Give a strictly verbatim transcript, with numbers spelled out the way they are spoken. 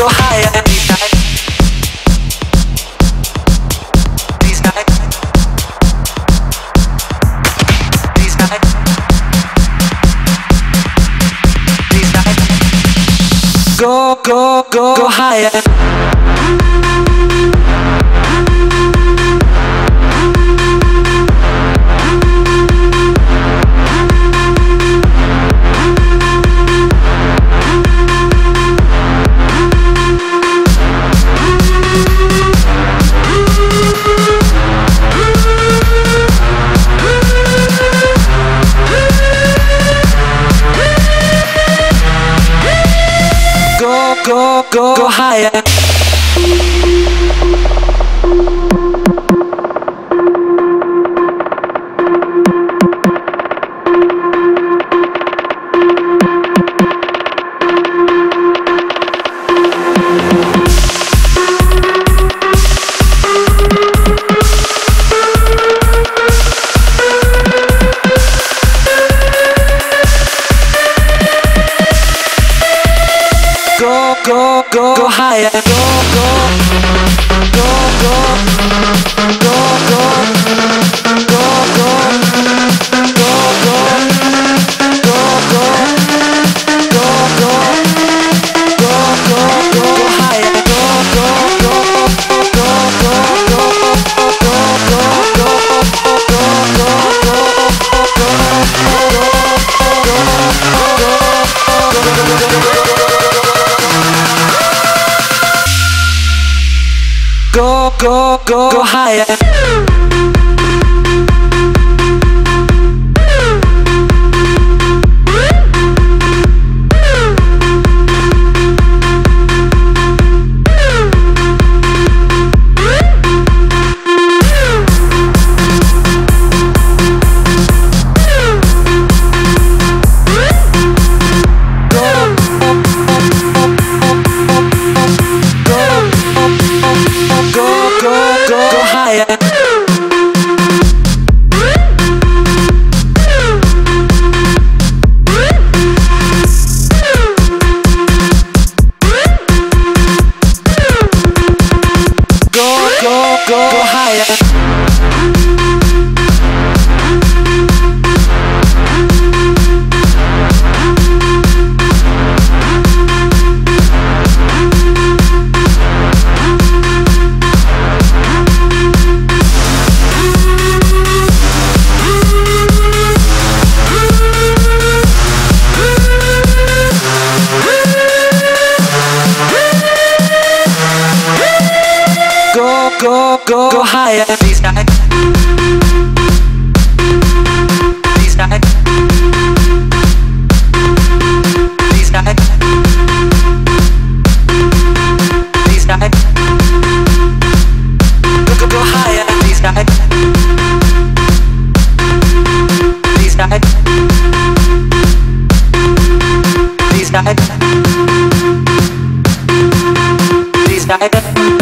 go higher. These nights, these nights, these nights, these nights. Go, go, go, go higher. Go, go, go higher. Go, go, go, go higher. Go, go, go, go, go, go, go, go, go, go higher. Go, go, go higher. These nights, these nights, these nights, these nights. Go, go, go higher. These nights, these nights, these nights, these nights.